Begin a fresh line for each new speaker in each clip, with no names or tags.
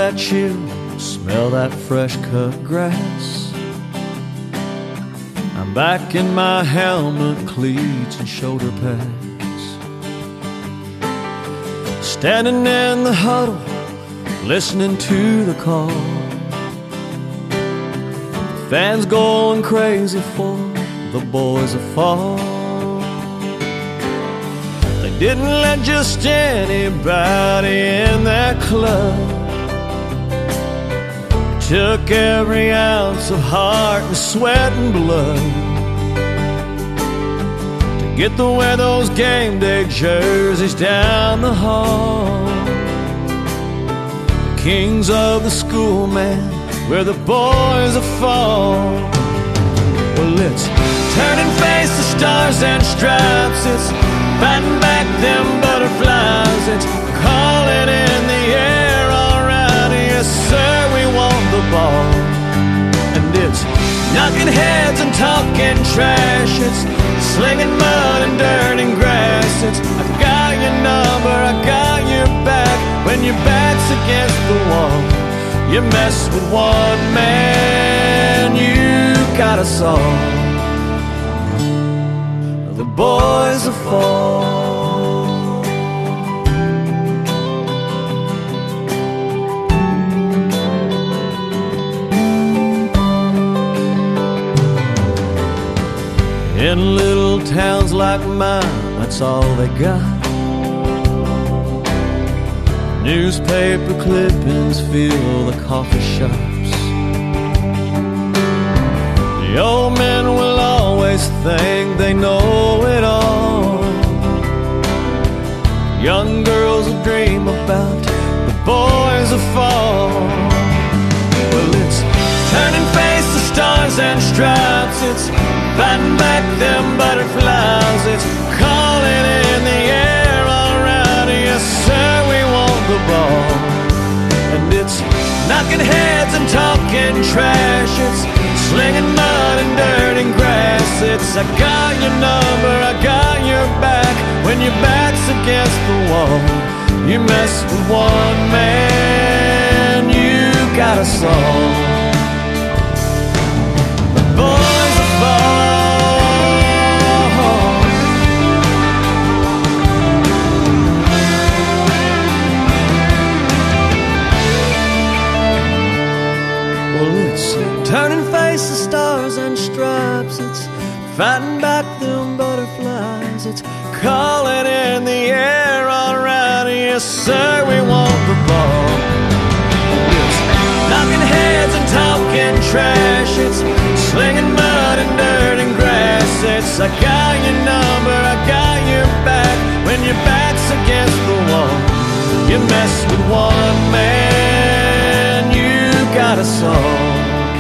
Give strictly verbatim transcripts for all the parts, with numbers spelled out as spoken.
that chill, smell that fresh cut grass. I'm back in my helmet, cleats and shoulder pads, standing in the huddle, listening to the call. Fans going crazy for the boys of fall. They didn't let just anybody in that club. Took every ounce of heart and sweat and blood to get to wear those game day jerseys down the hall. The kings of the school, man, where the boys are fall. Well, it's turning face to stars and stripes. It's fighting back them butterflies. It's calling in the air, all right, yes sir, we want the ball. And it's knocking heads and talking trash. It's slinging mud and dirt and grass. It's I got your number, I got your back. When your back's against the wall, you mess with one man, you got us all. The boys are fall. In little towns like mine, that's all they got. Newspaper clippings fill the coffee shops. The old men will always think they know it all. Young girls will dream about the boys of fall. Well, it's turning face to stars and stripes. It's fighting back them butterflies. It's calling in the air, all right, yes sir, we want the ball. And it's knocking heads and talking trash. It's slinging mud and dirt and grass. It's I got your number, I got your back. When your back's against the wall, you mess with one man, you got us all. The boys are fall. Turning face to stars and stripes. It's fighting back them butterflies. It's calling in the air, all right, yes sir, we want the ball. It's knocking heads and talking trash. It's slinging mud and dirt and grass. It's I got your number, I got your back. When your back's against the wall, you mess with one man, you got us all.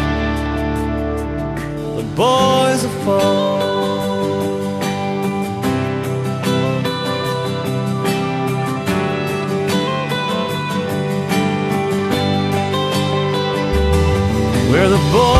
Boys are fall. We're the boys